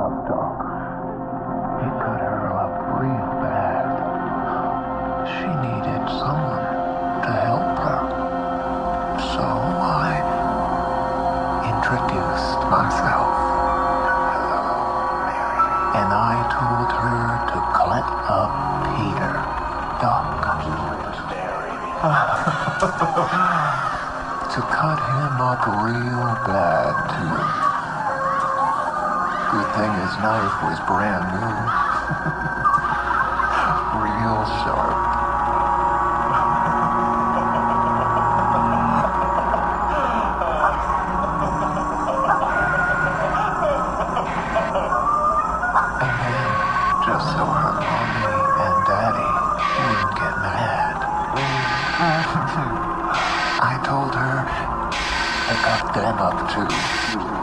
about Doc. It cut her up real bad. She needed someone to help her. So I introduced myself. Hello, Mary. And I told her to cut up Peter, Doc. To cut him up real bad, too. Good thing his knife was brand new. Real sharp. And then, just so her mommy and daddy wouldn't get mad, I told her to cut them up too.